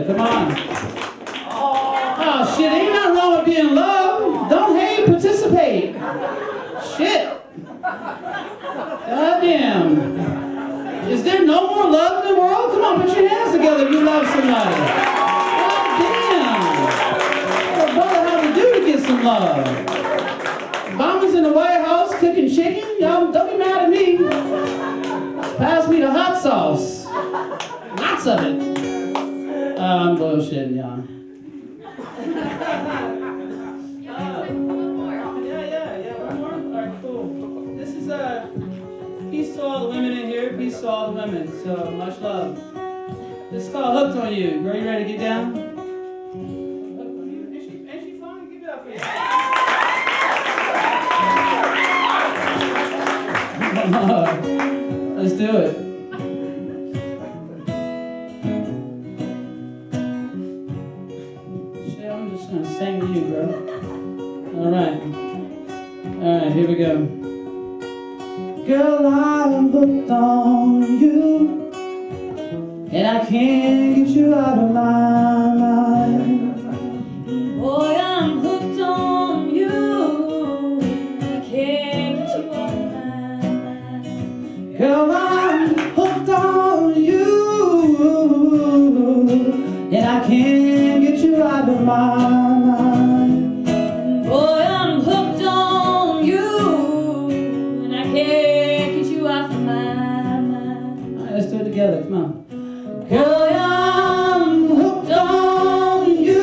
Come on. Oh, shit, ain't nothing wrong with being loved. Don't hate, participate. Shit. Goddamn. Is there no more love in the world? Come on, put your hands together if you love somebody. Goddamn. What a brother have to do to get some love? Obama's in the White House cooking chicken. Y'all don't be mad at me. Pass me the hot sauce. Lots of it. I'm bullshitting, y'all. Yeah. One more? All right, cool. This is peace to all the women in here. Peace to all the women. So much love. This is called Hooked on You. Girl, you ready to get down? Hooked on You. Ain't she fun? Give it up for you. Let's do it. Shit, I'm just gonna sing to you, bro. Alright, here we go. Girl, I'm hooked on you, and I can't get you out of my mind. Boy, I'm hooked on you, I can't get you out of my mind. Girl, I'm hooked on you, and I can't get you out of my mind. Boy, I'm hooked on you, and I can't get you out of my mind. All right, let's do it together, come on. Girl, I'm hooked on you,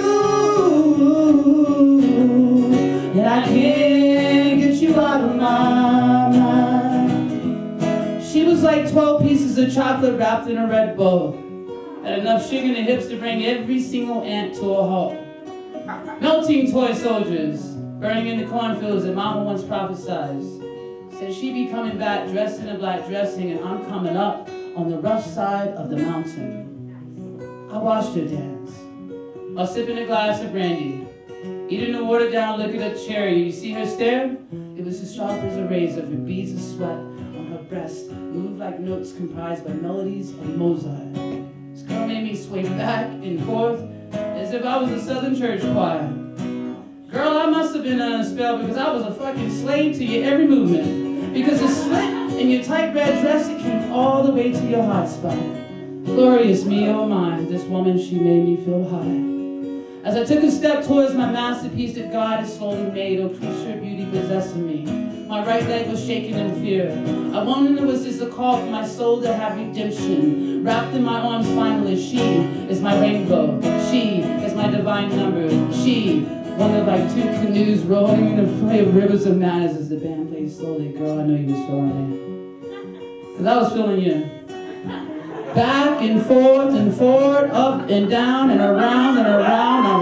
and I can't get you out of my mind. She was like 12 pieces of chocolate wrapped in a red bow. Had enough sugar in the hips to bring every single ant to a halt. Melting toy soldiers, burning in the cornfields that Mama once prophesied. Said she'd be coming back dressed in a black dressing, and I'm coming up on the rough side of the mountain. I watched her dance while sipping a glass of brandy, eating a watered down liquid up cherry. You see her stare? It was as sharp as a razor. Her beads of sweat on her breast moved like notes comprised by melodies of Mozart. This girl made me sway back and forth as if I was a Southern church choir. Girl, I must have been on a spell because I was a fucking slave to your every movement. Because the slit in your tight red dress, it came all the way to your hot spot. Glorious me, oh my, this woman, she made me feel high. As I took a step towards my masterpiece that God has slowly made, oh creature beauty possessing me. My right leg was shaking in fear. I wondered if it was just a call for my soul to have redemption. Wrapped in my arms finally, she is my rainbow. She is my divine number. She, one of like two canoes rolling in a play of rivers of madness as the band played slowly. Girl, I know you was feeling me. Cause I was feeling you. Back and forth, up and down and around I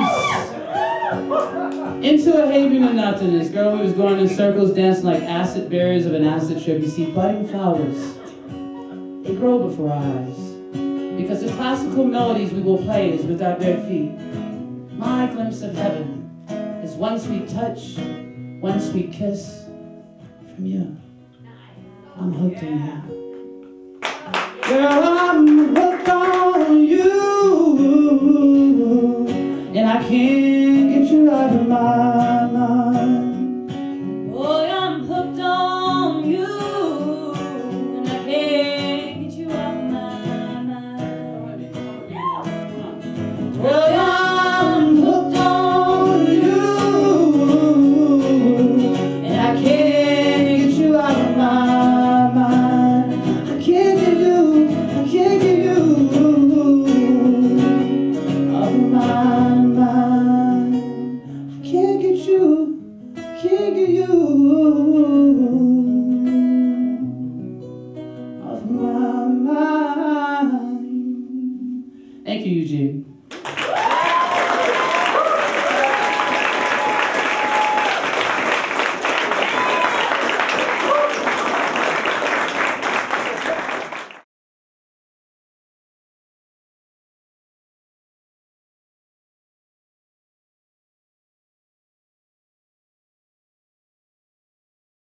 release. Into a haven of nothingness. Girl, we was going in circles, dancing like acid bearers of an acid trip. You see, budding flowers, they grow before our eyes. Because the classical melodies we will play is with our bare feet. My glimpse of heaven is one sweet touch, one sweet kiss from you. I'm hooked on you. Girl, I'm hooked on you, and I can't get you out of my